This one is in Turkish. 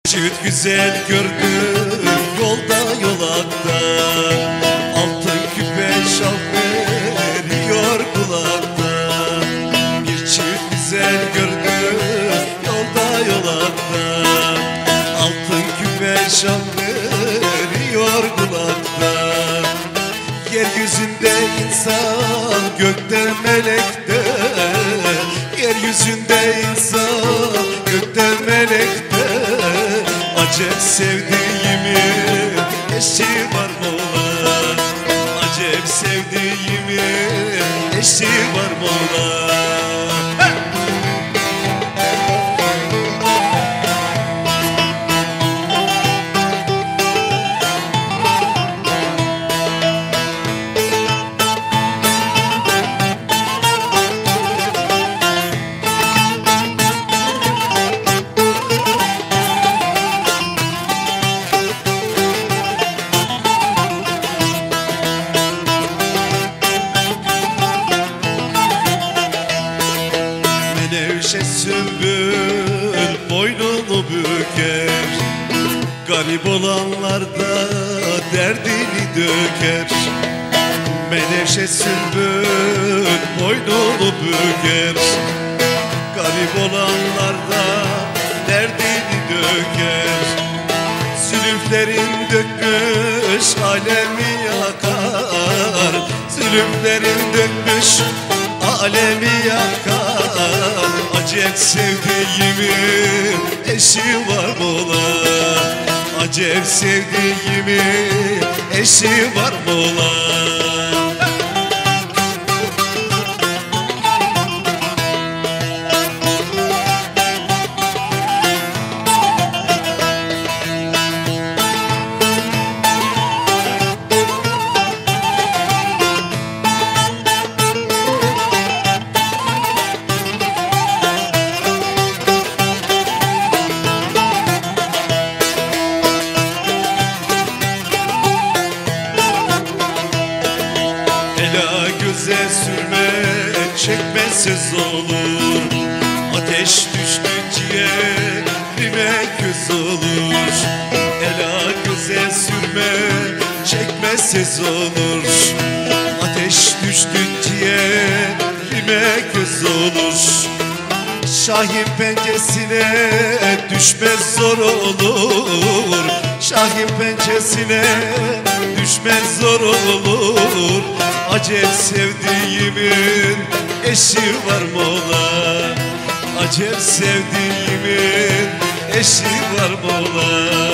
Çift güzel gördüm yolda yolakta, altın küpe şal veriyor kulakta. Bir çift güzel gördüm yolda yolakta, altın küpe şal veriyor kulakta. Yeryüzünde insan, gökte melekte. Yeryüzünde insan, gökte melekte. Acep sevdiğimin eşi var mola. Acep sevdiğimin eşi var mola. Menevşe sümbül boynunu büker, garip olanlar da derdini döker. Menevşe sümbül boynunu büker, garip olanlar da derdini döker. Zülüflerin dökmüş alemi yakar, zülüflerin dökmüş alemi yakar. Acep sevdiğimin eşi var mola. Acep sevdiğimin eşi var mola. Ela göze sürme çekmesiz olur, ateş düştü ciğerime köz olur. Ela göze sürme çekmesiz olur, ateş düştü ciğerime köz olur. Şahin pençesine düşmez zor olur, Şahin pençesine düşmez zor olur. Acep sevdiğimin eşi var mola. Acep sevdiğimin eşi var mola.